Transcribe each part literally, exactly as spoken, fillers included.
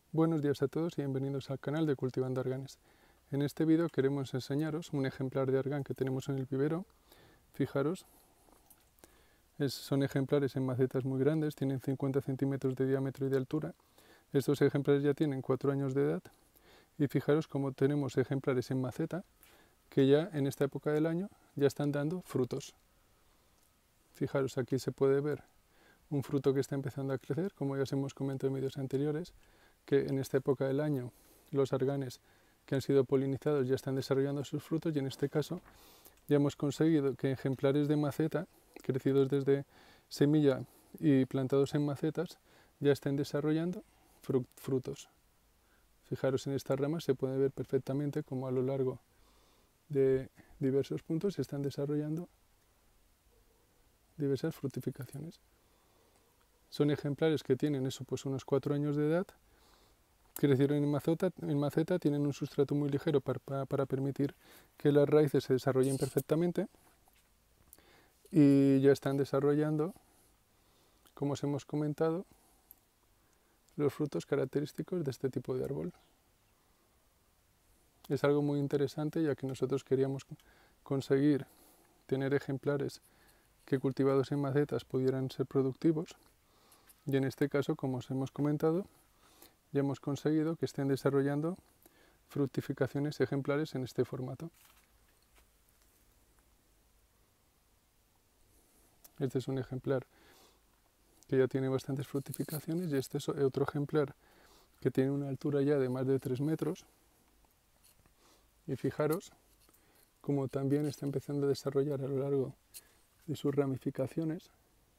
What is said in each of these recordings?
Buenos días a todos y bienvenidos al canal de Cultivando Arganes. En este vídeo queremos enseñaros un ejemplar de argán que tenemos en el vivero. Fijaros, es, son ejemplares en macetas muy grandes, tienen cincuenta centímetros de diámetro y de altura. Estos ejemplares ya tienen cuatro años de edad y fijaros como tenemos ejemplares en maceta que ya en esta época del año ya están dando frutos. Fijaros, aquí se puede ver un fruto que está empezando a crecer, como ya os hemos comentado en vídeos anteriores, que en esta época del año los arganes que han sido polinizados ya están desarrollando sus frutos, y en este caso ya hemos conseguido que ejemplares de maceta, crecidos desde semilla y plantados en macetas, ya estén desarrollando frutos. Fijaros, en estas ramas se puede ver perfectamente como a lo largo de diversos puntos se están desarrollando diversas fructificaciones. Son ejemplares que tienen eso, pues unos cuatro años de edad, crecieron en maceta, en maceta, tienen un sustrato muy ligero para, para, para permitir que las raíces se desarrollen perfectamente y ya están desarrollando, como os hemos comentado, los frutos característicos de este tipo de árbol. Es algo muy interesante, ya que nosotros queríamos conseguir tener ejemplares que cultivados en macetas pudieran ser productivos, y en este caso, como os hemos comentado, ya hemos conseguido que estén desarrollando fructificaciones ejemplares en este formato. Este es un ejemplar que ya tiene bastantes fructificaciones, y este es otro ejemplar que tiene una altura ya de más de tres metros. Y fijaros como también está empezando a desarrollar a lo largo de sus ramificaciones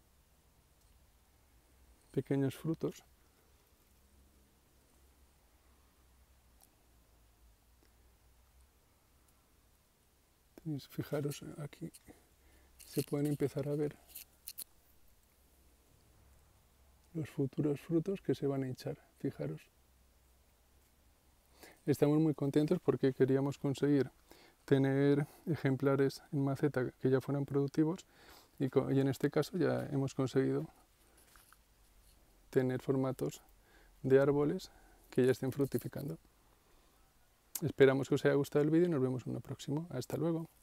pequeños frutos. Fijaros, aquí se pueden empezar a ver los futuros frutos que se van a echar. Fijaros. Estamos muy contentos porque queríamos conseguir tener ejemplares en maceta que ya fueran productivos, y, y en este caso ya hemos conseguido tener formatos de árboles que ya estén fructificando. Esperamos que os haya gustado el vídeo y nos vemos en uno próximo. Hasta luego.